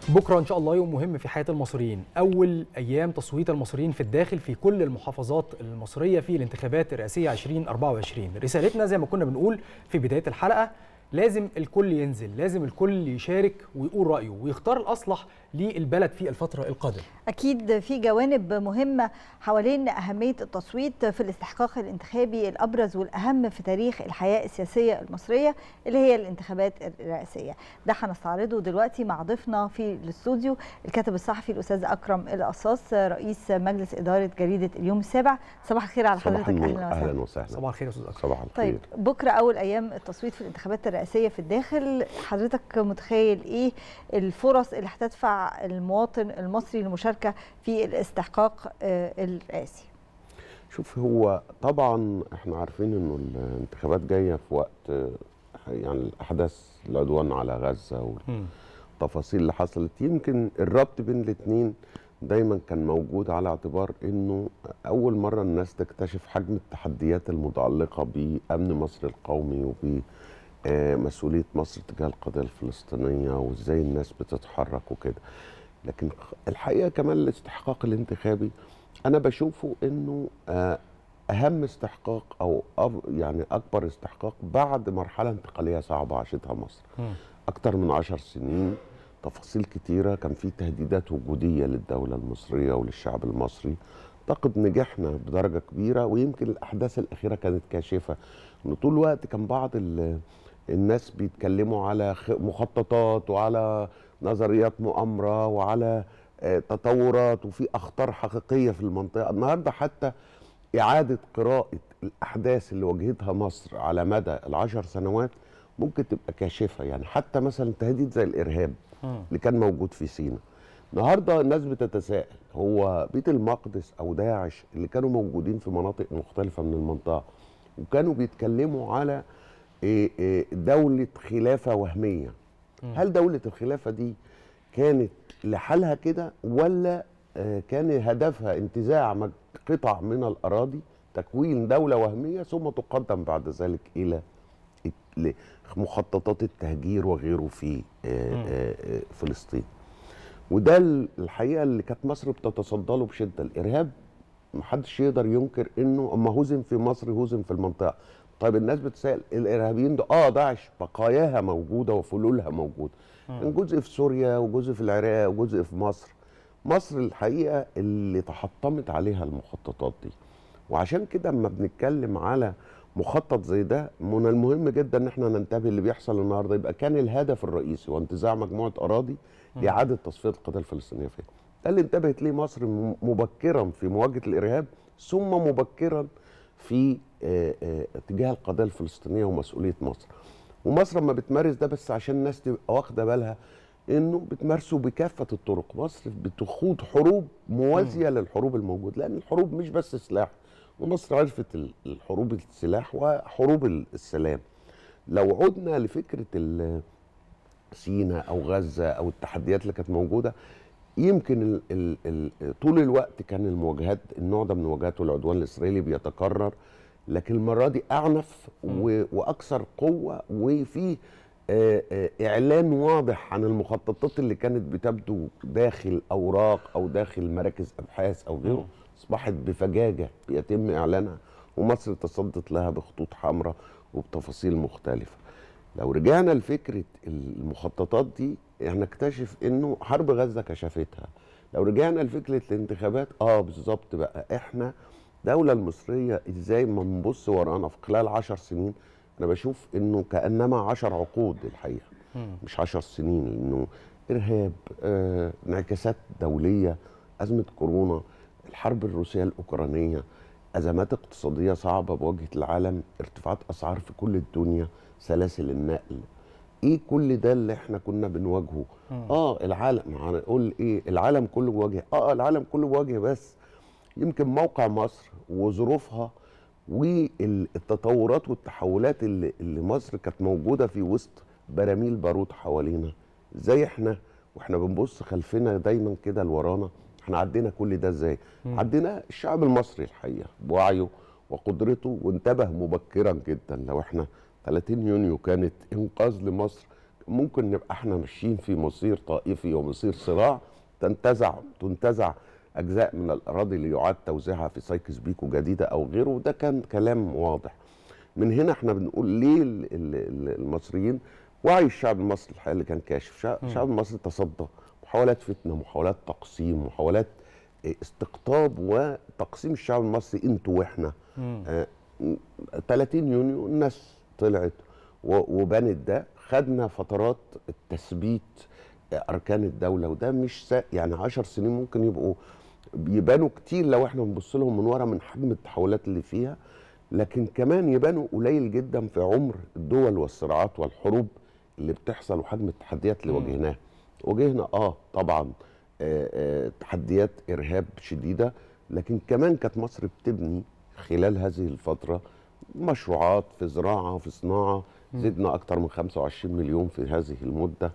بكرة إن شاء الله يوم مهم في حياة المصريين، أول أيام تصويت المصريين في الداخل في كل المحافظات المصرية في الانتخابات الرئاسية 2024. رسالتنا زي ما كنا بنقول في بداية الحلقة، لازم الكل ينزل، لازم الكل يشارك ويقول رأيه ويختار الأصلح للبلد في الفترة القادمة. أكيد في جوانب مهمة حوالين أهمية التصويت في الاستحقاق الانتخابي الأبرز والأهم في تاريخ الحياة السياسية المصرية اللي هي الانتخابات الرئاسية. ده هنستعرضه دلوقتي مع ضيفنا في الاستوديو الكاتب الصحفي الأستاذ أكرم القصاص رئيس مجلس إدارة جريدة اليوم السابع. صباح الخير على حضرتك. أهلا وسهلا. صباح الخير يا أستاذ أكرم. صباح الخير. طيب بكرة أول أيام التصويت في الانتخابات الرئاسية في الداخل، حضرتك متخيل إيه الفرص اللي هتدفع المواطن المصري للمشاركة في الاستحقاق الرئاسي؟ شوف، هو طبعا احنا عارفين انه الانتخابات جايه في وقت يعني الاحداث العدوان على غزه والتفاصيل اللي حصلت. يمكن الربط بين الاثنين دايما كان موجود، على اعتبار انه اول مره الناس تكتشف حجم التحديات المتعلقه بامن مصر القومي وبمسؤوليه مصر تجاه القضيه الفلسطينيه وازاي الناس بتتحرك وكده. لكن الحقيقه كمان الاستحقاق الانتخابي انا بشوفه انه اهم استحقاق او يعني اكبر استحقاق بعد مرحله انتقاليه صعبه عاشتها مصر. اكتر من 10 سنين، تفاصيل كتيره، كان في تهديدات وجوديه للدوله المصريه وللشعب المصري. اعتقد نجحنا بدرجه كبيره، ويمكن الاحداث الاخيره كانت كاشفه انه طول الوقت كان بعض الناس بيتكلموا على مخططات وعلى نظريات مؤامره وعلى تطورات وفي اخطار حقيقيه في المنطقه. النهارده حتى اعاده قراءه الاحداث اللي واجهتها مصر على مدى ال10 سنوات ممكن تبقى كاشفه. يعني حتى مثلا تهديد زي الارهاب اللي كان موجود في سيناء، النهارده الناس بتتساءل هو بيت المقدس او داعش اللي كانوا موجودين في مناطق مختلفه من المنطقه وكانوا بيتكلموا على دوله خلافه وهميه، هل دوله الخلافه دي كانت لحالها كده ولا كان هدفها انتزاع قطع من الأراضي، تكوين دولة وهمية ثم تقدم بعد ذلك إلى مخططات التهجير وغيره في فلسطين؟ وده الحقيقة اللي كانت مصر بتتصدى له بشدة. الإرهاب محدش يقدر ينكر إنه أما هزم في مصر هزم في المنطقة. طيب الناس بتسأل الإرهابيين ده داعش بقاياها موجودة وفلولها موجودة، كان جزء في سوريا وجزء في العراق وجزء في مصر. مصر الحقيقة اللي تحطمت عليها المخططات دي، وعشان كده اما بنتكلم على مخطط زي ده من المهم جدا ان احنا ننتبه اللي بيحصل النهارده. يبقى كان الهدف الرئيسي وانتزاع مجموعة أراضي لإعادة تصفية القضية الفلسطينية فيها. ده اللي انتبهت ليه مصر مبكرا في مواجهة الإرهاب، ثم مبكرا في تجاه القضية الفلسطينية ومسؤولية مصر. ومصر لما بتمارس ده، بس عشان الناس تبقى واخده بالها انه بتمارسه بكافه الطرق، مصر بتخوض حروب موازيه للحروب الموجوده، لان الحروب مش بس سلاح، ومصر عرفت الحروب السلاح وحروب السلام. لو عدنا لفكره سيناء او غزه او التحديات اللي كانت موجوده، يمكن طول الوقت كان المواجهات، النوع ده من المواجهات والعدوان الاسرائيلي بيتكرر، لكن المره دي اعنف واكثر قوه، وفي اعلان واضح عن المخططات اللي كانت بتبدو داخل اوراق او داخل مراكز ابحاث او غيره، اصبحت بفجاجه بيتم اعلانها، ومصر تصدت لها بخطوط حمراء وبتفاصيل مختلفه. لو رجعنا لفكره المخططات دي هنكتشف انه حرب غزه كشفتها. لو رجعنا لفكره الانتخابات بالظبط، بقى احنا الدولة المصرية ازاي ما نبص ورانا في خلال 10 سنين، انا بشوف انه كأنما 10 عقود الحقيقة، مش 10 سنين، لانه ارهاب، انعكاسات دولية، ازمة كورونا، الحرب الروسية الاوكرانية، ازمات اقتصادية صعبة بواجهة العالم، ارتفاعات اسعار في كل الدنيا، سلاسل النقل، ايه كل ده اللي احنا كنا بنواجهه. العالم، هنقول ايه، العالم كله بيواجه، العالم كله بيواجه، بس يمكن موقع مصر وظروفها والتطورات والتحولات اللي مصر كانت موجوده في وسط براميل بارود حوالينا، ازاي واحنا بنبص خلفنا دايما كده لورانا، احنا عدينا كل ده ازاي؟ عدينا الشعب المصري الحقيقه بوعيه وقدرته، وانتبه مبكرا جدا. لو احنا 30 يونيو كانت انقاذ لمصر، ممكن نبقى احنا ماشيين في مصير طائفي ومصير صراع، تنتزع اجزاء من الاراضي ليعاد توزيعها في سايكس بيكو جديده او غيره، وده كان كلام واضح. من هنا احنا بنقول ليه المصريين، وعي الشعب المصري الحقيقه اللي كان كاشف، الشعب المصري تصدى محاولات فتنه، محاولات تقسيم، محاولات استقطاب وتقسيم الشعب المصري انتوا واحنا. 30 يونيو الناس طلعت وبنت ده، خدنا فترات تثبيت اركان الدوله، وده مش يعني 10 سنين ممكن يبانوا كتير لو احنا بنبص لهم من ورا من حجم التحولات اللي فيها، لكن كمان يبانوا قليل جدا في عمر الدول والصراعات والحروب اللي بتحصل وحجم التحديات اللي واجهناها. واجهنا طبعا تحديات ارهاب شديده، لكن كمان كانت مصر بتبني خلال هذه الفتره مشروعات في زراعه في صناعه، زدنا اكتر من 25 مليون في هذه المده.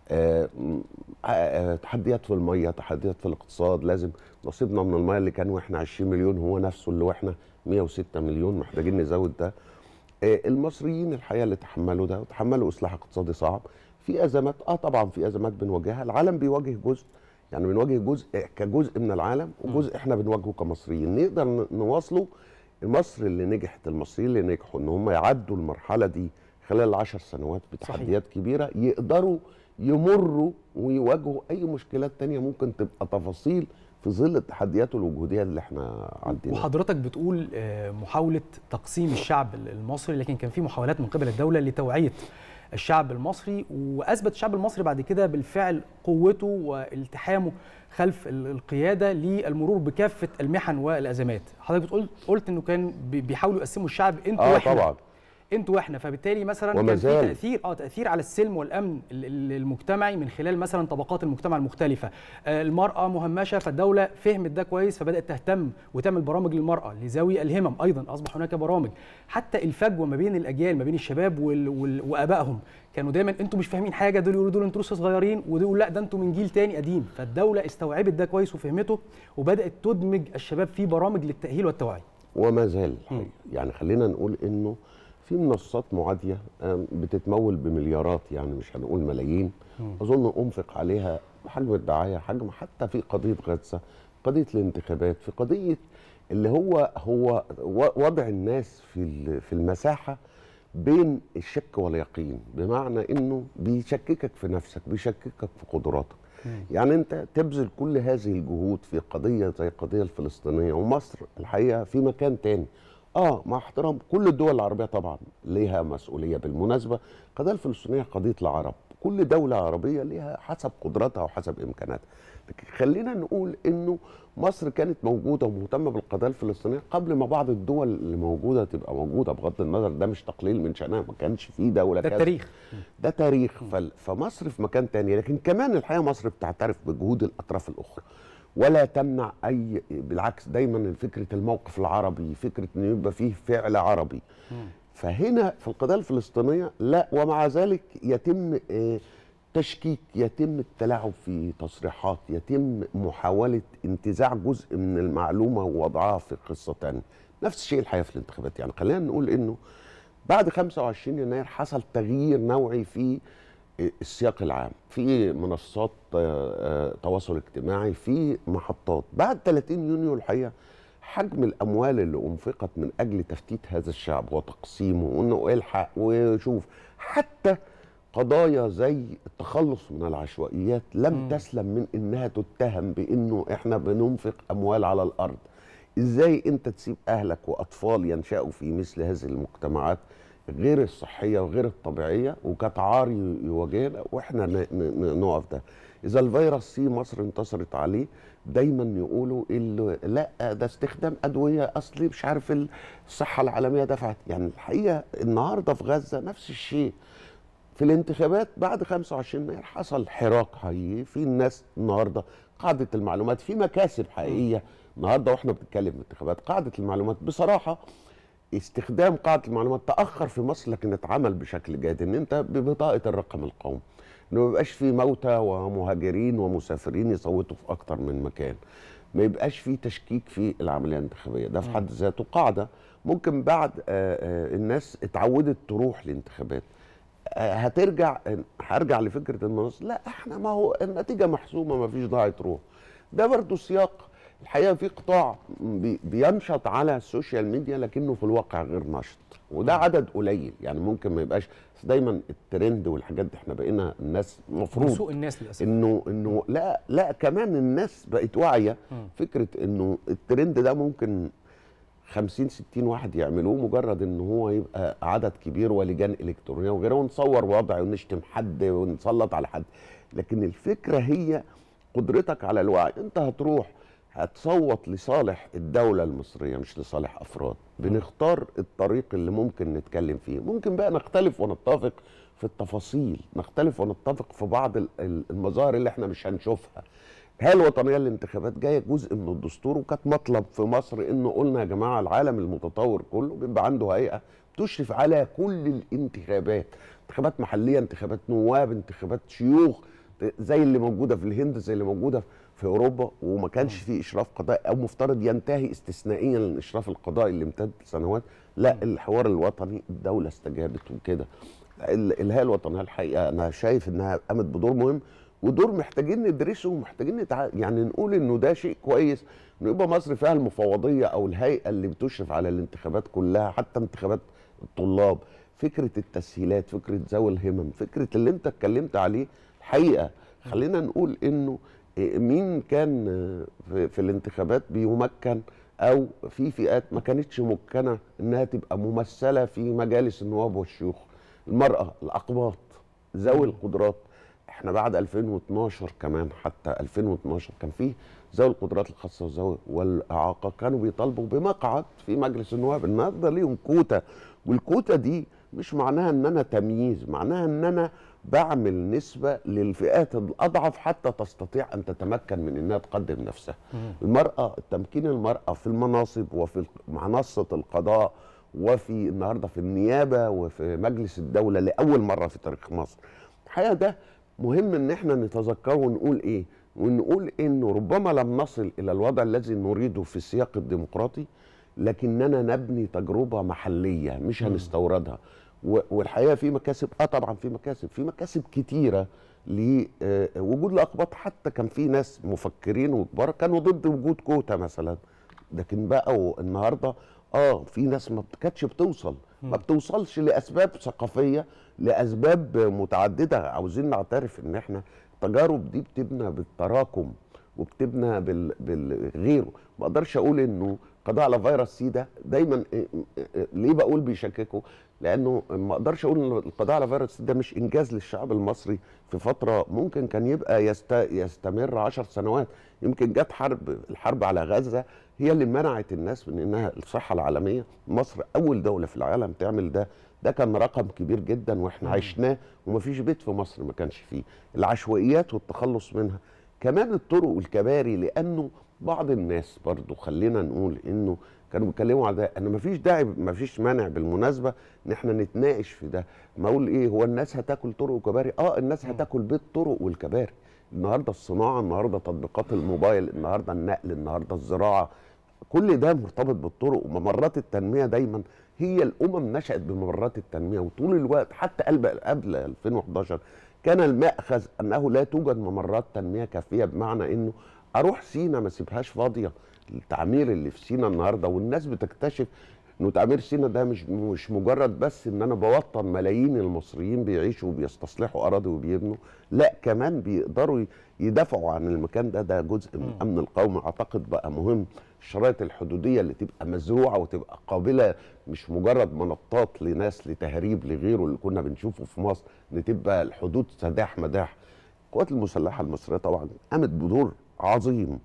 تحديات في الميه، تحديات في الاقتصاد، لازم نصيبنا من الميه اللي كان واحنا 20 مليون هو نفسه اللي واحنا 106 مليون، محتاجين نزود ده. المصريين الحقيقه اللي تحملوا ده وتحملوا اصلاح اقتصادي صعب، في ازمات طبعا في ازمات بنواجهها، العالم بيواجه جزء، يعني بنواجه جزء كجزء من العالم، وجزء احنا بنواجهه كمصريين نقدر نواصله. مصر اللي نجحت، المصريين اللي نجحوا ان هم يعدوا المرحله دي خلال 10 سنوات بتحديات كبيره، يقدروا يمروا ويواجهوا اي مشكلات تانية ممكن تبقى تفاصيل في ظل التحديات والوجوديه اللي احنا عندنا. وحضرتك بتقول محاوله تقسيم الشعب المصري، لكن كان في محاولات من قبل الدوله لتوعيه الشعب المصري، واثبت الشعب المصري بعد كده بالفعل قوته والتحامه خلف القياده للمرور بكافه المحن والازمات. حضرتك قلت انه كان بيحاولوا يقسموا الشعب انتوا واحنا. طبعا انتوا واحنا، فبالتالي مثلا كان في تاثير على السلم والامن المجتمعي من خلال مثلا طبقات المجتمع المختلفه. المراه مهمشه، فالدوله فهمت ده كويس فبدات تهتم وتعمل برامج للمراه لذوي الهمم، ايضا اصبح هناك برامج. حتى الفجوه ما بين الاجيال، ما بين الشباب وابائهم، كانوا دايما انتوا مش فاهمين حاجه، دول يقولوا دول انتوا لسه صغيرين، ودول يقولوا لا ده انتوا من جيل تاني قديم. فالدوله استوعبت ده كويس وفهمته وبدات تدمج الشباب في برامج للتاهيل والتوعيه. وما زال يعني خلينا نقول انه في منصات معاديه بتتمول بمليارات، يعني مش هنقول ملايين، اظن انفق عليها حجم الدعايه، حجم حتى في قضيه غزه، قضيه الانتخابات، في قضيه اللي هو وضع الناس في المساحه بين الشك واليقين، بمعنى انه بيشككك في نفسك، بيشككك في قدراتك. يعني انت تبذل كل هذه الجهود في قضيه زي القضيه الفلسطينيه، ومصر الحقيقه في مكان تاني. مع احترام كل الدول العربيه طبعا ليها مسؤوليه، بالمناسبه القضيه الفلسطينيه قضيه العرب، كل دوله عربيه ليها حسب قدراتها وحسب امكاناتها. لكن خلينا نقول انه مصر كانت موجوده ومهتمه بالقضيه الفلسطينيه قبل ما بعض الدول اللي موجوده تبقى موجوده، بغض النظر ده مش تقليل من شأنها، ما كانش في دوله ده التاريخ، ده تاريخ. فمصر في مكان تاني، لكن كمان الحقيقه مصر بتعترف بجهود الاطراف الاخرى ولا تمنع بالعكس، دايما فكره الموقف العربي، فكره انه يبقى فيه فعل عربي. فهنا في القضيه الفلسطينيه لا، ومع ذلك يتم تشكيك، يتم التلاعب في تصريحات، يتم محاوله انتزاع جزء من المعلومه ووضعها في قصه ثانيه. نفس الشيء الحقيقه في الانتخابات، يعني خلينا نقول انه بعد 25 يناير حصل تغيير نوعي في السياق العام، في منصات تواصل اجتماعي، في محطات. بعد 30 يونيو الحقيقه حجم الاموال اللي انفقت من اجل تفتيت هذا الشعب وتقسيمه، وانه الحق وشوف، حتى قضايا زي التخلص من العشوائيات لم تسلم من انها تتهم بانه احنا بننفق اموال على الارض. ازاي انت تسيب اهلك واطفال ينشأوا في مثل هذه المجتمعات غير الصحيه وغير الطبيعيه وكتعار يواجهنا واحنا نقف ده؟ اذا الفيروس سي مصر انتصرت عليه، دايما يقولوا لا ده استخدام ادويه، اصلي مش عارف الصحه العالميه دفعت. يعني الحقيقه النهارده في غزه نفس الشيء. في الانتخابات بعد 25 يناير حصل حراك حقيقي في الناس، النهارده قاعده المعلومات في مكاسب حقيقيه. النهارده واحنا بنتكلم في الانتخابات قاعده المعلومات بصراحه، استخدام قاعده المعلومات تاخر في مصر لكن اتعمل بشكل جيد، ان انت ببطاقه الرقم القومي انه ما يبقاش في موتى ومهاجرين ومسافرين يصوتوا في اكتر من مكان، ما يبقاش في تشكيك في العمليه الانتخابيه. ده في حد ذاته قاعده ممكن بعد الناس اتعودت تروح لانتخابات. هرجع لفكره المناصب. لا احنا ما هو النتيجه محسومه، ما فيش ضاعت روح. ده برضو سياق الحقيقه في قطاع بينشط على السوشيال ميديا لكنه في الواقع غير نشط، وده عدد قليل يعني ممكن ما يبقاش. بس دايما الترند والحاجات دي احنا بقينا الناس مفروض سوق الناس للاسف انه لا كمان الناس بقت واعيه. فكره انه الترند ده ممكن 50 60 واحد يعملوه، مجرد ان هو يبقى عدد كبير ولجان الكترونيه وغيره، ونصور وضع ونشتم حد ونسلط على حد. لكن الفكره هي قدرتك على الوعي. انت هتروح هتصوت لصالح الدوله المصريه مش لصالح افراد. بنختار الطريق اللي ممكن نتكلم فيه. ممكن بقى نختلف ونتفق في التفاصيل، نختلف ونتفق في بعض المظاهر اللي احنا مش هنشوفها. هي الوطنيه للانتخابات جايه جزء من الدستور، وكانت مطلب في مصر انه قلنا يا جماعه العالم المتطور كله بيبقى عنده هيئه تشرف على كل الانتخابات، انتخابات محليه، انتخابات نواب، انتخابات شيوخ، زي اللي موجوده في الهند، زي اللي موجوده في اوروبا. وما كانش فيه اشراف قضائي، او مفترض ينتهي استثنائيا الاشراف القضائي اللي امتد سنوات. لا، الحوار الوطني الدوله استجابت وكده. الهيئه الوطنيه الحقيقه انا شايف انها قامت بدور مهم، ودور محتاجين ندرسه ومحتاجين يعني نقول انه ده شيء كويس انه يبقى مصر فيها المفوضيه او الهيئه اللي بتشرف على الانتخابات كلها، حتى انتخابات الطلاب. فكره التسهيلات، فكره ذوي الهمم، فكره اللي انت اتكلمت عليه. الحقيقه خلينا نقول انه مين كان في الانتخابات بيمكن، او في فئات ما كانتش ممكنه انها تبقى ممثله في مجالس النواب والشيوخ. المراه، الاقباط، ذوي القدرات. احنا بعد 2012 كمان، حتى 2012 كان فيه ذوي القدرات الخاصه وذوي والاعاقه كانوا بيطالبوا بمقعد في مجلس النواب. النهارده ليهم كوتا، والكوتا دي مش معناها ان انا تمييز، معناها ان انا بعمل نسبه للفئات الاضعف حتى تستطيع ان تتمكن من انها تقدم نفسها. المراه، تمكين المراه في المناصب وفي منصه القضاء وفي النهارده في النيابه وفي مجلس الدوله لاول مره في تاريخ مصر. الحقيقه ده مهم ان احنا نتذكره ونقول ايه، ونقول انه ربما لم نصل الى الوضع الذي نريده في السياق الديمقراطي، لكننا نبني تجربه محليه مش هنستوردها. والحقيقه في مكاسب، طبعا في مكاسب كتيره لوجود الاقباط. حتى كان في ناس مفكرين وكبار كانوا ضد وجود كوتا مثلا، لكن بقى النهارده في ناس ما كانتش بتوصل، ما بتوصلش لاسباب ثقافيه، لاسباب متعدده. عاوزين نعترف ان احنا التجارب دي بتبنى بالتراكم وبتبنى بالغيره. ما اقدرش اقول انه قضاء على فيروس سي ده دايما، ليه بقول بيشككوا؟ لانه ما اقدرش اقول ان القضاء على فيروس سي ده مش انجاز للشعب المصري في فتره ممكن كان يبقى يستمر 10 سنوات. يمكن جت الحرب على غزه هي اللي منعت الناس من انها الصحه العالميه. مصر اول دوله في العالم تعمل ده. ده كان رقم كبير جدا واحنا عشناه، ومفيش بيت في مصر ما كانش فيه. العشوائيات والتخلص منها، كمان الطرق والكباري. لانه بعض الناس برضو خلينا نقول انه كانوا بيتكلموا على ده، ان مفيش داعي، مفيش مانع بالمناسبه ان احنا نتناقش في ده. ما اقول ايه، هو الناس هتاكل طرق وكباري؟ الناس هتاكل بالطرق والكباري. النهارده الصناعه، النهارده تطبيقات الموبايل، النهارده النقل، النهارده الزراعه، كل ده مرتبط بالطرق. وممرات التنميه دايما هي الامم نشأت بممرات التنميه، وطول الوقت حتى قبل 2011 كان المأخذ انه لا توجد ممرات تنميه كافيه، بمعنى انه اروح سينا ما اسيبهاش فاضيه. التعمير اللي في سينا النهارده، والناس بتكتشف انه تعمير سينا ده مش مجرد بس ان انا بوطن ملايين المصريين بيعيشوا وبيستصلحوا اراضي وبيبنوا، لا كمان بيقدروا يدافعوا عن المكان ده. ده جزء من الامن القومي. اعتقد بقى مهم الشرايط الحدوديه اللي تبقى مزروعه وتبقى قابله، مش مجرد منطات لناس لتهريب لغيره اللي كنا بنشوفه في مصر، ان تبقى الحدود سداح مداح. القوات المسلحه المصريه طبعا قامت بدور عظيم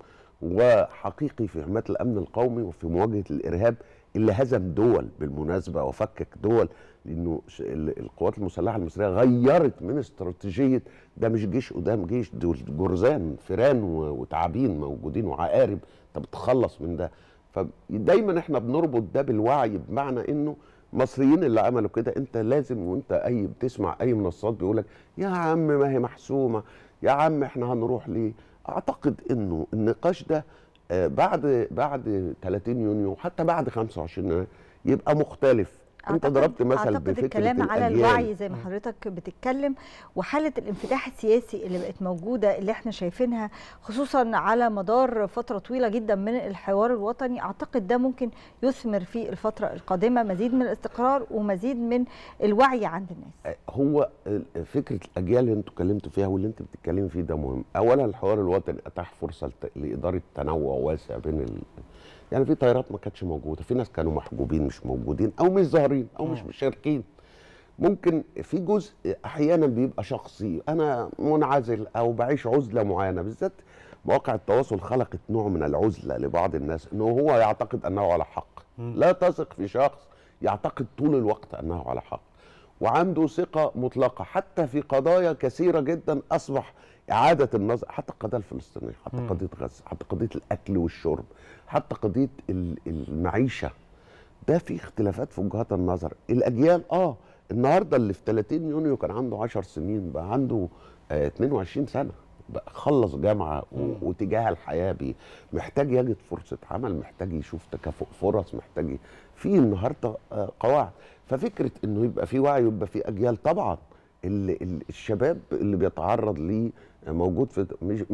وحقيقي في حمايه الامن القومي وفي مواجهه الارهاب اللي هزم دول بالمناسبه وفكك دول. لانه القوات المسلحه المصريه غيرت من استراتيجيه، ده مش جيش قدام جيش، دول جرذان فيران وتعابين موجودين وعقارب، انت بتخلص من ده. فدايما احنا بنربط ده بالوعي، بمعنى انه المصريين اللي عملوا كده انت لازم، وانت بتسمع اي منصات بيقولك يا عم ما هي محسومه، يا عم احنا هنروح ليه. اعتقد انه النقاش ده بعد 30 يونيو، حتى بعد 25 يناير، يبقى مختلف. انت ضربت مثل أعتقد بفكره الكلام على الأجيال. الوعي زي ما حضرتك بتتكلم، وحالة الانفتاح السياسي اللي بقت موجودة اللي احنا شايفينها خصوصا على مدار فترة طويلة جدا من الحوار الوطني، أعتقد ده ممكن يثمر في الفترة القادمة مزيد من الاستقرار ومزيد من الوعي عند الناس. هو فكره الاجيال اللي انتوا اتكلمتوا فيها واللي انت بتتكلمي فيه ده مهم. اولا الحوار الوطني اتاح فرصه لاداره تنوع واسع بين يعني في تيارات ما كانتش موجوده، في ناس كانوا محجوبين مش موجودين او مش ظاهرين او مش مشاركين. ممكن في جزء احيانا بيبقى شخصي، انا منعزل او بعيش عزله معينه، بالذات مواقع التواصل خلقت نوع من العزله لبعض الناس، انه هو يعتقد انه على حق. لا تثق في شخص يعتقد طول الوقت انه على حق وعنده ثقه مطلقه، حتى في قضايا كثيره جدا اصبح اعاده النظر، حتى القضيه الفلسطينيه، حتى قضيه غزه، حتى قضيه الاكل والشرب، حتى قضيه المعيشه. ده في اختلافات في وجهات النظر. الاجيال النهارده اللي في 30 يونيو كان عنده 10 سنين بقى عنده 22 سنه، بقى خلص جامعه واتجاه الحياه محتاج يجد فرصه عمل، محتاج يشوف تكافؤ فرص، محتاج في النهارده قواعد. ففكره انه يبقى في وعي ويبقى في اجيال، طبعا الشباب اللي بيتعرض ليه موجود في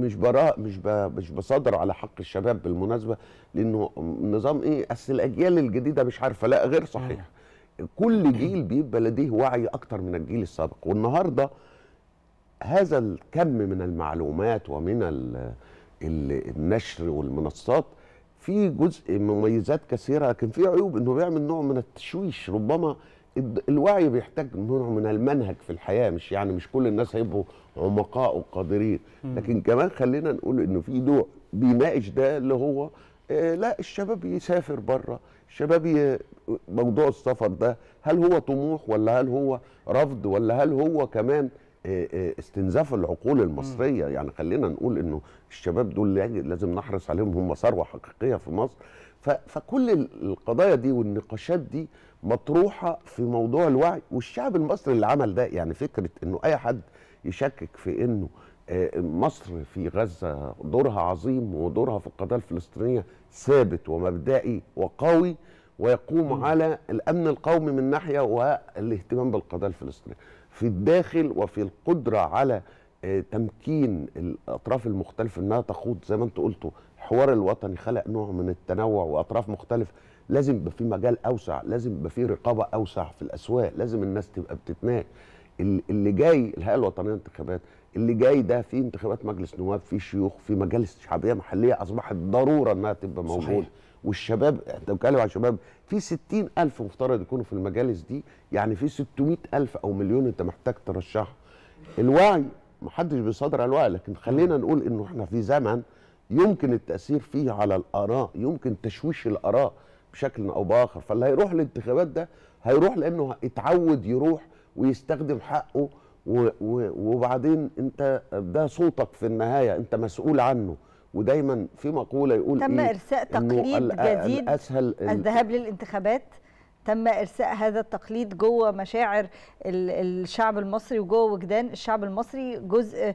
مش بصدر على حق الشباب بالمناسبه، لانه نظام اصل الاجيال الجديده مش عارفه، لا غير صحيح. كل جيل بيبقى لديه وعي اكتر من الجيل السابق، والنهارده هذا الكم من المعلومات ومن النشر والمنصات في جزء مميزات كثيره، لكن في عيوب، انه بيعمل نوع من التشويش. ربما الوعي بيحتاج نوع من المنهج في الحياه، مش كل الناس هيبقوا عمقاء وقادرين، لكن كمان خلينا نقول انه في نوع بيناقش ده اللي هو لا الشباب يسافر بره، الشباب موضوع السفر ده هل هو طموح ولا هل هو رفض ولا هل هو كمان استنزاف العقول المصريه؟ يعني خلينا نقول انه الشباب دول لازم نحرص عليهم، هم ثروه حقيقيه في مصر. فكل القضايا دي والنقاشات دي مطروحه في موضوع الوعي، والشعب المصري اللي عمل ده. يعني فكره انه اي حد يشكك في انه مصر في غزه دورها عظيم ودورها في القضيه الفلسطينيه ثابت ومبدئي وقوي، ويقوم على الامن القومي من ناحيه والاهتمام بالقضيه الفلسطينيه في الداخل، وفي القدره على تمكين الاطراف المختلفه انها تخوض زي ما انتم قلتوا. الحوار الوطني خلق نوع من التنوع واطراف مختلفه، لازم يبقى في مجال اوسع، لازم يبقى في رقابه اوسع في الاسواق، لازم الناس تبقى بتتناقش. اللي جاي الهيئه الوطنيه للانتخابات، اللي جاي ده في انتخابات مجلس نواب، في شيوخ، في مجالس شعبيه محليه اصبحت ضروره انها تبقى موجوده. والشباب، انت بتتكلم عن شباب، في 60,000 مفترض يكونوا في المجالس دي، يعني في 600,000 او مليون انت محتاج ترشحهم. الوعي محدش بيصدر على الوعي، لكن خلينا نقول انه احنا في زمن يمكن التاثير فيه على الاراء، يمكن تشويش الاراء بشكل او باخر. فاللي هيروح الانتخابات ده هيروح لانه اتعود يروح ويستخدم حقه، وبعدين انت ده صوتك في النهايه، انت مسؤول عنه. ودايما في مقوله يقول تم ارساء تقليد جديد الذهاب للانتخابات. تم ارساء هذا التقليد جوه مشاعر الشعب المصري وجوه وجدان الشعب المصري، جزء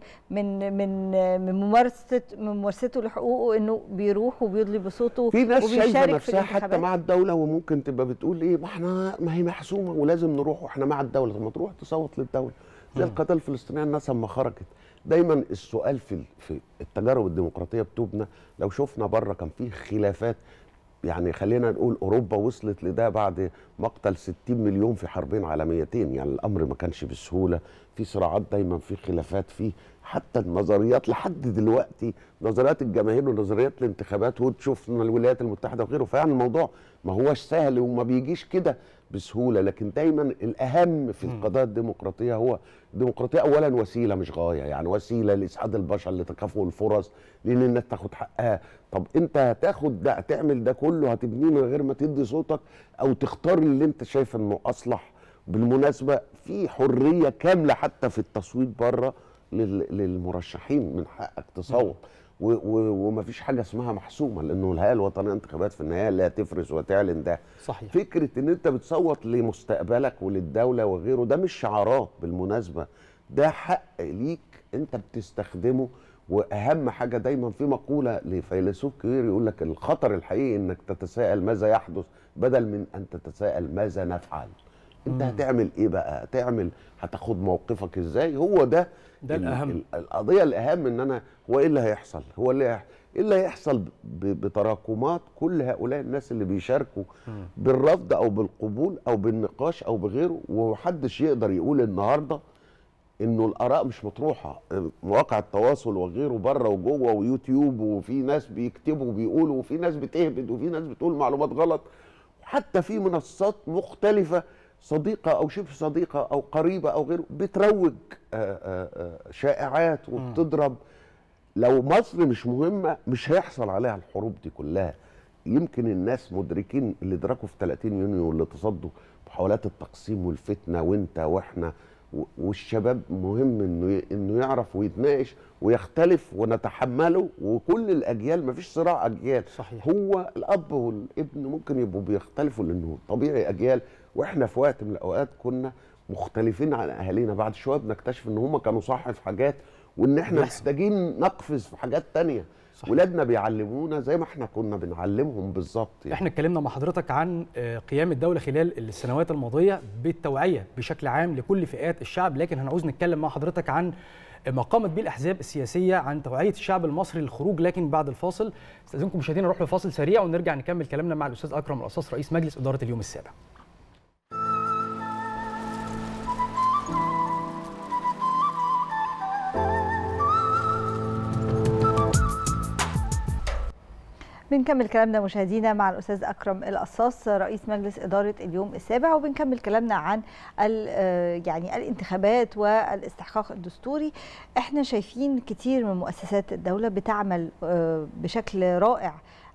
من ممارسته لحقوقه، انه بيروح وبيدلي بصوته في ناس شايفه نفسها في حتى مع الدوله، وممكن تبقى بتقول ما هي محسومه ولازم نروح واحنا مع الدوله. طب ما تروح تصوت للدوله زي القضيه الفلسطينيه. الناس لما خرجت، دايما السؤال في التجارب الديمقراطيه بتبنى. لو شفنا بره كان في خلافات، يعني خلينا نقول اوروبا وصلت لده بعد مقتل 60 مليون في حربين عالميتين، يعني الامر ما كانش بسهوله، في صراعات دايما، في خلافات، في حتى النظريات لحد دلوقتي، نظريات الجماهير ونظريات الانتخابات، وتشوف من الولايات المتحده وغيره. فيعني الموضوع ما هوش سهل وما بيجيش كده بسهوله، لكن دايما الاهم في القضايا الديمقراطيه هو الديمقراطيه اولا وسيله مش غايه، يعني وسيله لاسعاد البشر، لتكافؤ الفرص، لان الناس تاخد حقها. طب انت هتاخد ده، هتعمل ده كله، هتبنيه من غير ما تدي صوتك او تختار اللي انت شايف انه اصلح. بالمناسبه في حريه كامله حتى في التصويت بره للمرشحين، من حقك تصوت، ومفيش حاجه اسمها محسومه، لانه الهيئه الوطنيه للانتخابات في النهايه لا تفرز وتعلن ده. صحيح. فكره ان انت بتصوت لمستقبلك وللدوله وغيره، ده مش شعارات بالمناسبه، ده حق ليك انت بتستخدمه، واهم حاجه دايما في مقوله لفيلسوف كبير يقول لك الخطر الحقيقي انك تتساءل ماذا يحدث بدل من ان تتساءل ماذا نفعل. انت هتعمل ايه بقى؟ هتاخد موقفك ازاي؟ هو ده الاهم. القضيه الاهم ان انا هو ايه اللي هيحصل؟ ايه اللي هيحصل بتراكمات كل هؤلاء الناس اللي بيشاركوا بالرفض او بالقبول او بالنقاش او بغيره، ومحدش يقدر يقول النهارده انه الاراء مش مطروحه. مواقع التواصل وغيره بره وجوه ويوتيوب، وفي ناس بيكتبوا وبيقولوا، وفي ناس بتهبد، وفي ناس بتقول معلومات غلط، حتى في منصات مختلفه صديقه او شبه صديقه او قريبه او غيره بتروج شائعات وبتضرب. لو مصر مش مهمه مش هيحصل عليها الحروب دي كلها. يمكن الناس مدركين اللي ادركوا في 30 يونيو واللي تصدوا محاولات التقسيم والفتنه وانت واحنا، والشباب مهم انه يعرف ويتناقش ويختلف ونتحمله، وكل الاجيال مفيش صراع اجيال. صحيح. هو الاب والابن ممكن يبقوا بيختلفوا لانه طبيعي اجيال، واحنا في وقت من الاوقات كنا مختلفين عن اهالينا، بعد شويه بنكتشف ان هم كانوا صح في حاجات وان احنا محتاجين نقفز في حاجات تانية. ولادنا بيعلمونا زي ما احنا كنا بنعلمهم بالظبط. يعني احنا اتكلمنا مع حضرتك عن قيام الدولة خلال السنوات الماضية بالتوعية بشكل عام لكل فئات الشعب، لكن هنعوز نتكلم مع حضرتك عن ما قامت به الأحزاب السياسية عن توعية الشعب المصري للخروج، لكن بعد الفاصل. استاذنكم مشاهدينا نروح لفاصل سريع ونرجع نكمل كلامنا مع الأستاذ أكرم القصاص رئيس مجلس إدارة اليوم السابع. بنكمل كلامنا مشاهدينا مع الأستاذ أكرم القصاص رئيس مجلس إدارة اليوم السابع، وبنكمل كلامنا عن يعني الانتخابات والاستحقاق الدستوري. احنا شايفين كتير من مؤسسات الدولة بتعمل بشكل رائع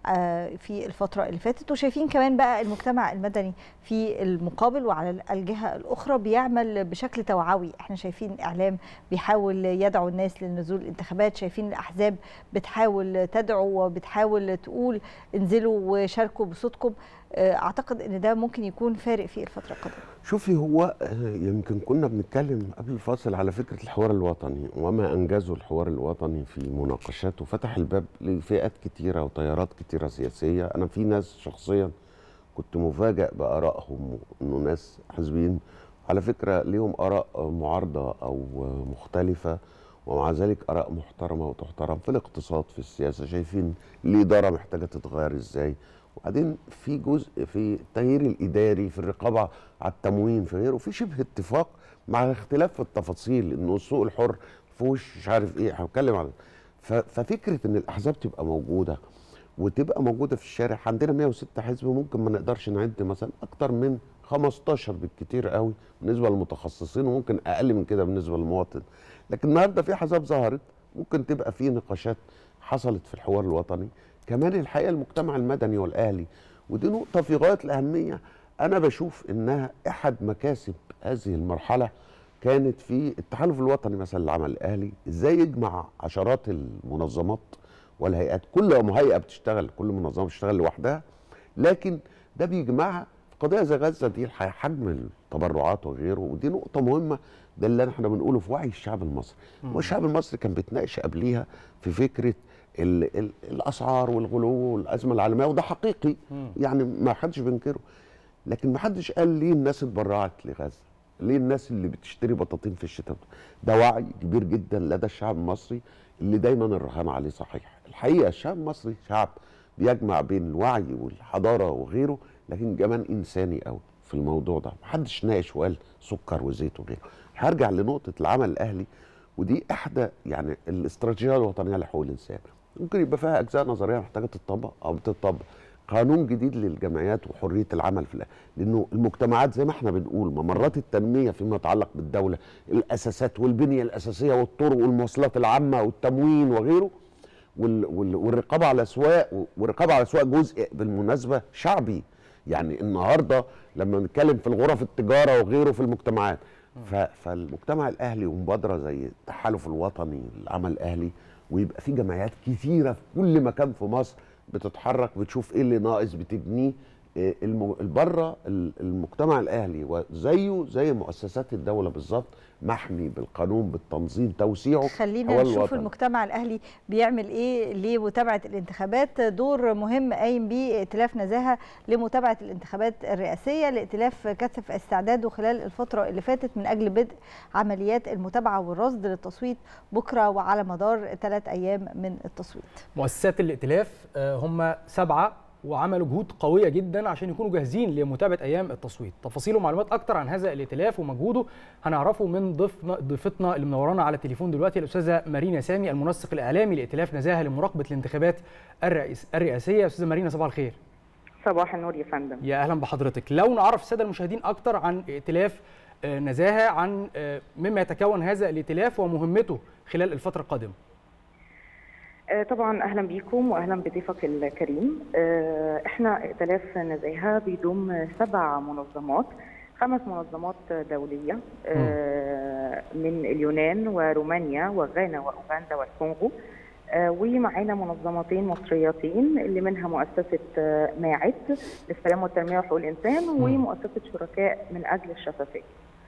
في الفترة اللي فاتت، وشايفين كمان بقى المجتمع المدني في المقابل وعلى الجهة الأخرى بيعمل بشكل توعوي. احنا شايفين إعلام بيحاول يدعو الناس للنزول الانتخابات، شايفين الأحزاب بتحاول تدعو وبتحاول تقول انزلوا وشاركوا بصوتكم. أعتقد أن ده ممكن يكون فارق في الفترة القادمة. شوفي، هو يمكن كنا بنتكلم قبل الفاصل على فكرة الحوار الوطني وما أنجزه الحوار الوطني في مناقشاته، فتح الباب لفئات كتيرة وتيارات كتيرة سياسية. أنا في ناس شخصيا كنت مفاجئ بآرائهم، إنه ناس حزبيين على فكرة ليهم آراء معارضة أو مختلفة، ومع ذلك آراء محترمة وتحترم في الاقتصاد، في السياسة، شايفين الإدارة محتاجة تتغير إزاي. وبعدين في جزء في التغيير الاداري، في الرقابه على التموين، في غيره، في شبه اتفاق مع الاختلاف في التفاصيل، انه السوق الحر فيهوش مش عارف ايه، هنتكلم على ففكره ان الاحزاب تبقى موجوده وتبقى موجوده في الشارع. عندنا 106 حزب، ممكن ما نقدرش نعد مثلا اكتر من 15 بالكتير قوي بالنسبه للمتخصصين، وممكن اقل من كده بالنسبه للمواطن. لكن النهارده في احزاب ظهرت، ممكن تبقى في نقاشات حصلت في الحوار الوطني. كمان الحقيقه المجتمع المدني والاهلي، ودي نقطه في غايه الاهميه. انا بشوف انها احد مكاسب هذه المرحله كانت في التحالف الوطني مثلا اللي عمل الاهلي، ازاي يجمع عشرات المنظمات والهيئات. كل هيئه بتشتغل، كل منظمه بتشتغل لوحدها، لكن ده بيجمعها في قضيه زي غزه دي، حجم التبرعات وغيره. ودي نقطه مهمه، ده اللي احنا بنقوله في وعي الشعب المصري. والشعب المصري كان بيتناقش قبليها في فكره الاسعار والغلو والازمه العالميه، وده حقيقي يعني ما حدش بينكره. لكن ما حدش قال ليه الناس اتبرعت لغزه، ليه الناس اللي بتشتري بطاطين في الشتاء. ده وعي كبير جدا لدى الشعب المصري اللي دايما الرهان عليه صحيح. الحقيقه الشعب المصري شعب بيجمع بين الوعي والحضاره وغيره، لكن كمان انساني قوي في الموضوع ده. ما حدش ناقش وقال سكر وزيت وغيره. هرجع لنقطه العمل الاهلي، ودي احدى يعني الاستراتيجيه الوطنيه لحقوق الانسان. ممكن يبقى فيها اجزاء نظريه محتاجه تتطبق او بتطبق. قانون جديد للجمعيات وحريه العمل في لانه المجتمعات زي ما احنا بنقول ممرات التنميه فيما يتعلق بالدوله، الاساسات والبنيه الاساسيه والطرق والمواصلات العامه والتموين وغيره، والرقابه على الاسواق. والرقابه على الاسواق جزء بالمناسبه شعبي. يعني النهارده لما بنتكلم في الغرف التجاره وغيره في المجتمعات، فالمجتمع الاهلي ومبادره زي التحالف الوطني للعمل الاهلي، ويبقى في جمعيات كتيره في كل مكان في مصر بتتحرك، بتشوف ايه اللي ناقص بتبنيه. بره المجتمع الاهلي وزيه زي مؤسسات الدوله بالظبط، محمي بالقانون بالتنظيم توسيعه. خلينا نشوف المجتمع الاهلي بيعمل ايه لمتابعه الانتخابات. دور مهم قايم بيه ائتلاف نزاهه لمتابعه الانتخابات الرئاسيه. الائتلاف كثف استعداده خلال الفتره اللي فاتت من اجل بدء عمليات المتابعه والرصد للتصويت بكره وعلى مدار 3 ايام من التصويت. مؤسسات الائتلاف هم 7 وعملوا جهود قويه جدا عشان يكونوا جاهزين لمتابعه ايام التصويت. تفاصيل ومعلومات اكتر عن هذا الائتلاف ومجهوده هنعرفه من ضيفتنا اللي منورانا على التليفون دلوقتي، الاستاذه مارينا سامي، المنسق الاعلامي لائتلاف نزاهه لمراقبه الانتخابات الرئاسيه. استاذه مارينا صباح الخير. صباح النور يا فندم. يا اهلا بحضرتك. لو نعرف الساده المشاهدين اكتر عن ائتلاف نزاهه، عن مما يتكون هذا الائتلاف ومهمته خلال الفتره القادمه. طبعا اهلا بيكم واهلا بضيفك الكريم. احنا ائتلاف نزاهه بيضم 7 منظمات، 5 منظمات دوليه من اليونان ورومانيا وغانا واوغندا والكونغو، ومعانا منظمتين مصريتين اللي منها مؤسسه ماعد للسلام والتنميه وحقوق الانسان ومؤسسه شركاء من اجل الشفافيه.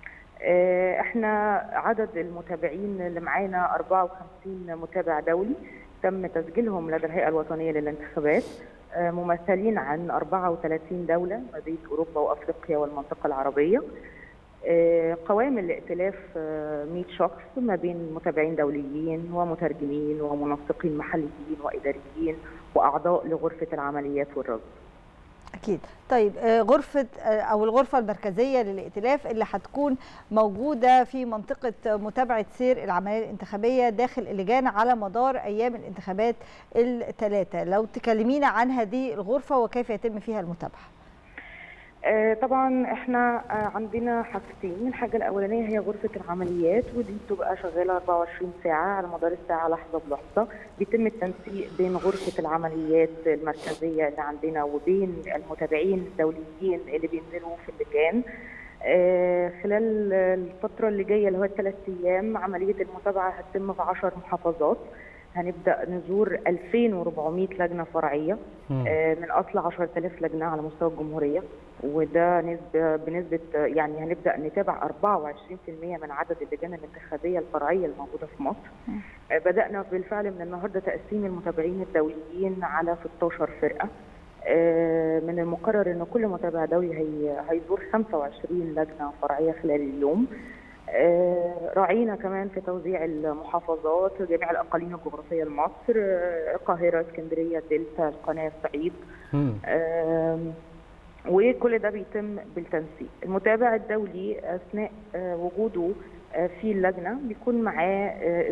احنا عدد المتابعين اللي معانا 54 متابع دولي تم تسجيلهم لدى الهيئة الوطنية للانتخابات، ممثلين عن 34 دولة ما بين أوروبا وأفريقيا والمنطقة العربية. قوام الائتلاف 100 شخص ما بين متابعين دوليين ومترجمين ومنسقين محليين وإداريين وأعضاء لغرفة العمليات والرصد. أكيد. طيب غرفة أو الغرفة المركزية للائتلاف اللي هتكون موجودة في منطقة متابعة سير العملية الانتخابية داخل اللجان على مدار أيام الانتخابات ال3، لو تكلمينا عن هذه الغرفة وكيف يتم فيها المتابعة. طبعا احنا عندنا حاجتين. الحاجه الاولانيه هي غرفه العمليات، ودي بتبقى شغاله 24 ساعه على مدار الساعه لحظه بلحظه. بيتم التنسيق بين غرفه العمليات المركزيه اللي عندنا وبين المتابعين الدوليين اللي بينزلوا في اللجان. خلال الفتره اللي جايه اللي هو ال3 ايام عمليه المتابعه هتتم في 10 محافظات. هنبدأ نزور 2400 لجنة فرعية من أصل 10,000 لجنة على مستوى الجمهورية، وده بنسبة يعني هنبدأ نتابع 24% من عدد اللجان الانتخابية الفرعية الموجودة في مصر. بدأنا بالفعل من النهاردة تقسيم المتابعين الدوليين على 16 فرقة. من المقرر أن كل متابع دولي هيزور 25 لجنة فرعية خلال اليوم. راعينا كمان في توزيع المحافظات جميع الاقاليم الجغرافيه لمصر، القاهره، اسكندريه، دلتا، القناه، الصعيد. وكل ده بيتم بالتنسيق. المتابع الدولي اثناء وجوده في اللجنه بيكون معاه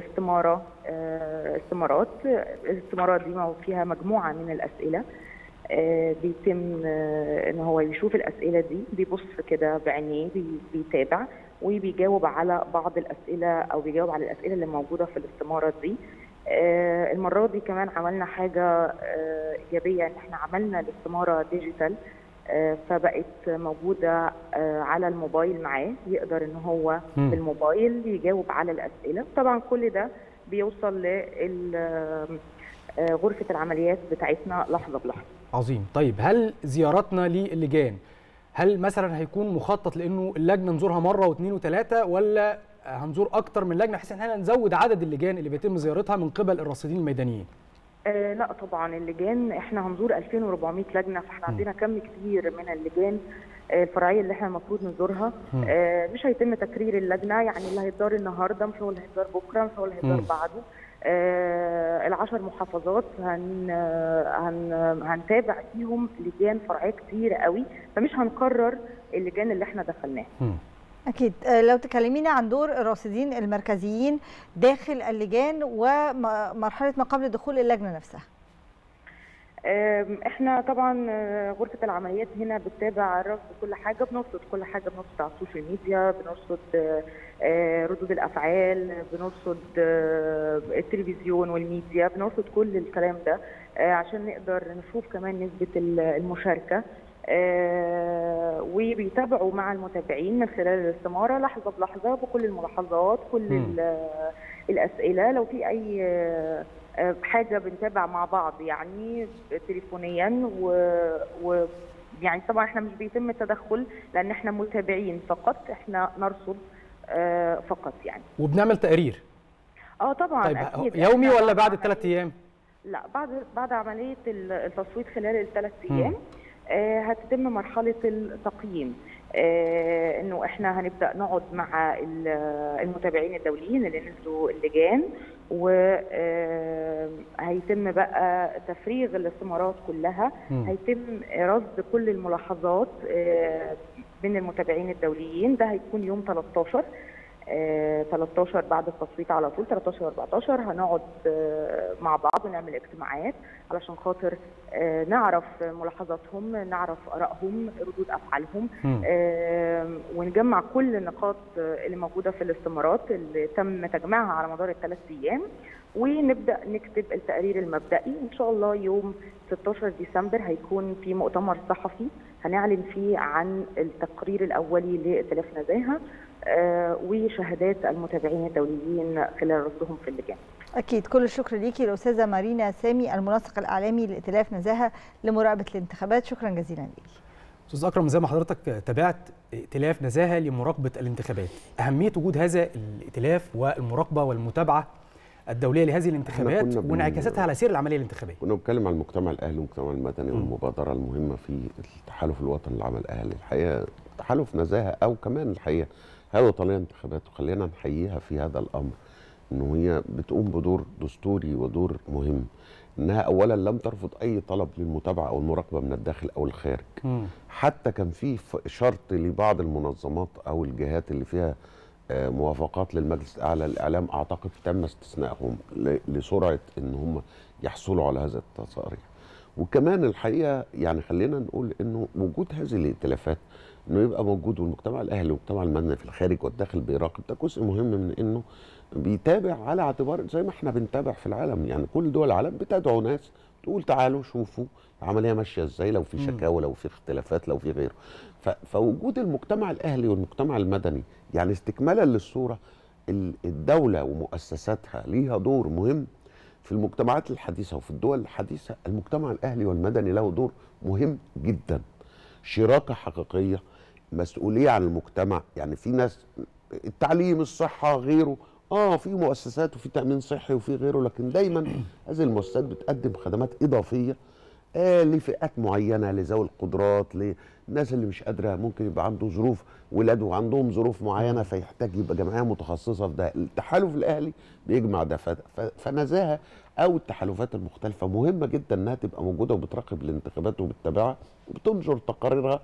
الاستمارات دي فيها مجموعه من الاسئله. بيتم ان هو يشوف الاسئله دي، بيبص كده بعينيه، بيتابع وبيجاوب على بعض الاسئله او بيجاوب على الاسئله اللي موجوده في الاستماره دي. المره دي كمان عملنا حاجه ايجابيه، ان احنا عملنا الاستماره ديجيتال، فبقت موجوده على الموبايل معاه، يقدر ان هو بالموبايل يجاوب على الاسئله. طبعا كل ده بيوصل لغرفه العمليات بتاعتنا لحظه بلحظه. عظيم. طيب هل زياراتنا للجان هل مثلا هيكون مخطط لانه اللجنه نزورها مره واثنين وثلاثه، ولا هنزور اكتر من لجنه بحيث ان احنا نزود عدد اللجان اللي بيتم زيارتها من قبل الراصدين الميدانيين؟ لا طبعا اللجان احنا هنزور 2400 لجنه، فاحنا عندنا كم كبير من اللجان الفرعيه اللي احنا المفروض نزورها. مش هيتم تكرير اللجنه، يعني اللي هيتزار النهارده مش هو اللي هيتزار بكره، مش هو اللي هيتزار بعده. ال10 محافظات هنتابع فيهم لجان فرعيه كتير قوي، فمش هنكرر اللجان اللي احنا دخلناها. أكيد. لو تكلمينا عن دور الراصدين المركزيين داخل اللجان ومرحلة ما قبل دخول اللجنة نفسها. احنا طبعا غرفة العمليات هنا بتتابع رصد كل حاجة، بنرصد كل حاجة، بنرصد على السوشيال ميديا، بنرصد ردود الأفعال، بنرصد التلفزيون والميديا، بنرصد كل الكلام ده عشان نقدر نشوف كمان نسبة المشاركة. وبيتابعوا مع المتابعين من خلال الاستمارة لحظة بلحظة بكل الملاحظات، كل الأسئلة. لو في أي حاجة بنتابع مع بعض يعني تليفونيا يعني طبعا احنا مش بيتم التدخل لان احنا متابعين فقط، احنا نرصد فقط يعني. وبنعمل تقرير؟ طبعا. طيب اكيد. يومي ولا بعد ال3 ايام؟ لا، بعد عمليه التصويت خلال ال3 ايام هتتم مرحله التقييم. انه احنا هنبدا نقعد مع المتابعين الدوليين اللي نزلوا اللجان، وهيتم بقى تفريغ الاستمارات كلها. هيتم رصد كل الملاحظات من المتابعين الدوليين. ده هيكون يوم 13 بعد التصويت على طول، 13 و14 هنقعد مع بعض ونعمل اجتماعات علشان خاطر نعرف ملاحظاتهم، نعرف آرائهم، ردود أفعالهم، ونجمع كل النقاط اللي موجودة في الاستمارات اللي تم تجميعها على مدار ال3 أيام، ونبدأ نكتب التقرير المبدئي. إن شاء الله يوم 16 ديسمبر هيكون في مؤتمر صحفي هنعلن فيه عن التقرير الأولي لائتلاف نزاهة وشهادات المتابعين الدوليين خلال رصدهم في اللجان. أكيد. كل الشكر ليكي الأستاذة مارينا سامي، المنسق الإعلامي لائتلاف نزاهة لمراقبة الانتخابات. شكرا جزيلا ليكي. أستاذ أكرم، زي ما حضرتك تابعت ائتلاف نزاهة لمراقبة الانتخابات، أهمية وجود هذا الائتلاف والمراقبة والمتابعة الدولية لهذه الانتخابات وانعكاساتها على سير العملية الانتخابية. كنا بنتكلم عن المجتمع الأهلي والمجتمع المدني والمبادرة المهمة في التحالف الوطني للعمل الأهلي. الحقيقة تحالف نزاهة أو كمان الحقيقة هذا وطنية انتخابات، وخلينا نحييها في هذا الأمر، إنه هي بتقوم بدور دستوري ودور مهم. إنها أولا لم ترفض أي طلب للمتابعة أو المراقبة من الداخل أو الخارج. حتى كان في شرط لبعض المنظمات أو الجهات اللي فيها موافقات للمجلس الأعلى للإعلام، أعتقد تم استثنائهم لسرعة إن هم يحصلوا على هذا التصاريح. وكمان الحقيقة يعني خلينا نقول إنه وجود هذه الائتلافات إنه يبقى موجود، والمجتمع الأهلي والمجتمع المدني في الخارج والداخل بيراقب، ده جزء مهم من إنه بيتابع على اعتبار زي ما إحنا بنتابع في العالم. يعني كل دول العالم بتدعو ناس تقول تعالوا شوفوا العملية ماشية إزاي، لو في شكاوى، لو في اختلافات، لو في غيره. فوجود المجتمع الأهلي والمجتمع المدني يعني استكمالا للصورة، الدولة ومؤسساتها ليها دور مهم في المجتمعات الحديثة وفي الدول الحديثة. المجتمع الأهلي والمدني له دور مهم جدا، شراكة حقيقية، مسؤولية عن المجتمع. يعني في ناس التعليم، الصحة، غيره، في مؤسسات وفي تأمين صحي وفي غيره، لكن دايما هذه المؤسسات بتقدم خدمات إضافية لفئات معينة، لذوي القدرات، للناس اللي مش قادرة، ممكن يبقى عنده ظروف، ولاده عندهم ظروف معينة فيحتاج يبقى جمعية متخصصة في ده. التحالف الأهلي بيجمع ده. فنزاهة أو التحالفات المختلفة مهمة جدا إنها تبقى موجودة وبتراقب الانتخابات وبتتابعها وبتنشر تقاريرها.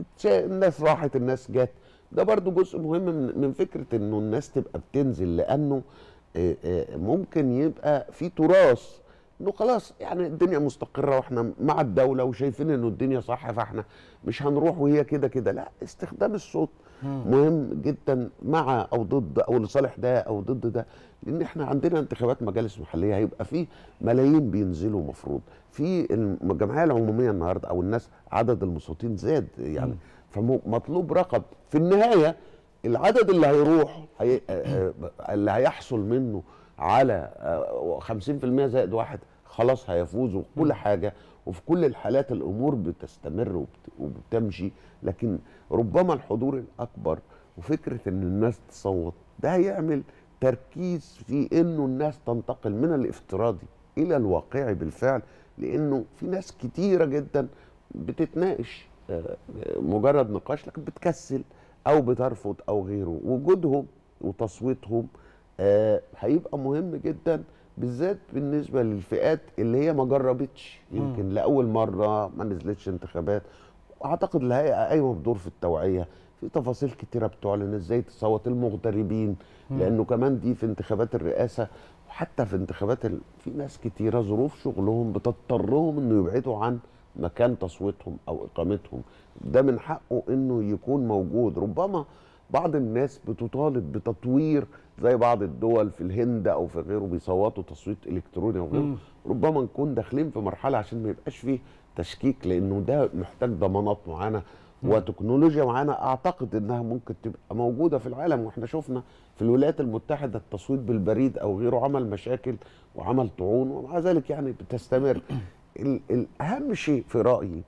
الناس راحت، الناس جت، ده برضو جزء مهم من فكرة إنه الناس تبقى بتنزل، لأنه ممكن يبقى في تراث انه خلاص يعني الدنيا مستقره واحنا مع الدوله وشايفين انه الدنيا صح، فاحنا مش هنروح وهي كده كده. لا، استخدام الصوت مهم جدا مع او ضد او لصالح ده او ضد ده، لان احنا عندنا انتخابات مجالس محليه هيبقى في ملايين بينزلوا، مفروض في الجمعيه العموميه النهارده او الناس عدد المصوتين زاد يعني، فمطلوب رقم في النهايه. العدد اللي هيروح اللي هيحصل منه على 50% زائد واحد خلاص هيفوز وكل حاجة، وفي كل الحالات الأمور بتستمر وبتمشي. لكن ربما الحضور الأكبر وفكرة أن الناس تصوت ده هيعمل تركيز في أنه الناس تنتقل من الافتراضي إلى الواقعي بالفعل، لأنه في ناس كتيرة جدا بتتناقش مجرد نقاش لكن بتكسل أو بترفض أو غيره. وجودهم وتصويتهم هيبقى مهم جدا، بالذات بالنسبه للفئات اللي هي ما جربتش، يمكن لاول مره ما نزلتش انتخابات. اعتقد الهيئه قايمه بدور في التوعيه، في تفاصيل كتيره بتعلن ازاي تصوت، المغتربين، لانه كمان دي في انتخابات الرئاسه وحتى في انتخابات في ناس كتيره ظروف شغلهم بتضطرهم انه يبعدوا عن مكان تصويتهم او اقامتهم، ده من حقه انه يكون موجود. ربما بعض الناس بتطالب بتطوير زي بعض الدول في الهند او في غيره بيصوتوا تصويت الكتروني او غيره. ربما نكون داخلين في مرحله عشان ما يبقاش فيه تشكيك، لانه ده محتاج ضمانات معينه وتكنولوجيا معينه اعتقد انها ممكن تبقى موجوده في العالم. واحنا شفنا في الولايات المتحده التصويت بالبريد او غيره عمل مشاكل وعمل طعون، ومع ذلك يعني بتستمر. الاهم شيء في رايي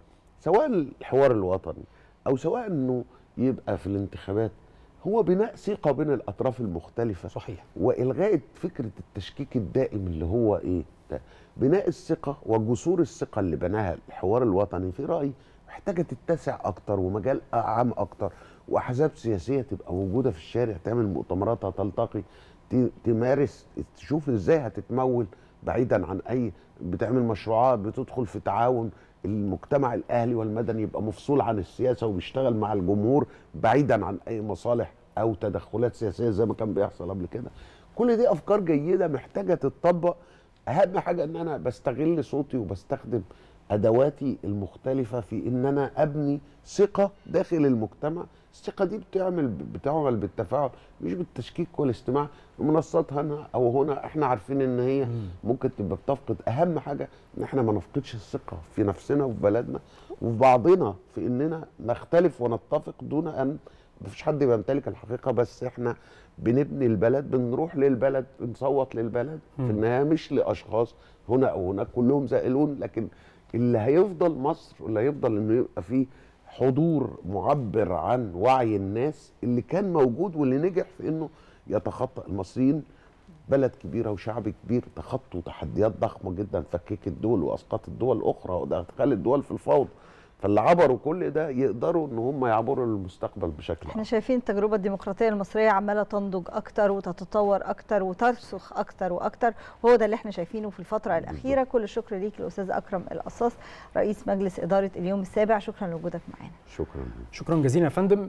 سواء الحوار الوطني او سواء انه يبقى في الانتخابات، هو بناء ثقه بين الاطراف المختلفه. صحيح. والغاء فكره التشكيك الدائم اللي هو ايه ده. بناء الثقه وجسور الثقه اللي بناها الحوار الوطني في رايي محتاجه تتسع اكتر ومجال عام اكتر، واحزاب سياسيه تبقى موجوده في الشارع، تعمل مؤتمراتها، تلتقي، تمارس، تشوف ازاي هتتمول بعيدا عن اي، بتعمل مشروعات، بتدخل في تعاون. المجتمع الاهلي والمدني يبقى مفصول عن السياسه وبيشتغل مع الجمهور بعيدا عن اي مصالح او تدخلات سياسيه زي ما كان بيحصل قبل كده. كل دي افكار جيده محتاجه تتطبق. اهم حاجه ان انا بستغل صوتي وبستخدم ادواتي المختلفه في ان انا ابني ثقه داخل المجتمع. الثقه دي بتعمل بالتفاعل مش بالتشكيك والاستماع. المنصات هنا او هنا احنا عارفين ان هي ممكن تبقى بتفقد. اهم حاجه ان احنا ما نفقدش الثقه في نفسنا وفي بلدنا وفي بعضنا، في اننا نختلف ونتفق دون ان مفيش حد بيمتلك الحقيقه، بس احنا بنبني البلد، بنروح للبلد، بنصوت للبلد في النهايه، مش لاشخاص هنا او هناك كلهم زائلون. لكن اللي هيفضل مصر، واللي هيفضل انه يبقى فيه حضور معبر عن وعي الناس اللي كان موجود واللي نجح في انه يتخطى. المصريين بلد كبيره وشعب كبير، تخطوا تحديات ضخمه جدا، فككت دول واسقطت دول اخرى ودخلت الدول في الفوضى. فاللي عبروا كل ده يقدروا ان هم يعبروا للمستقبل بشكل احنا شايفين التجربه الديمقراطيه المصريه عماله تنضج اكتر وتتطور اكتر وترسخ اكتر واكتر، وهو ده اللي احنا شايفينه في الفتره الاخيره. كل الشكر ليك الاستاذ اكرم القصاص رئيس مجلس اداره اليوم السابع، شكرا لوجودك معانا. شكرا جزيلا يا فندم.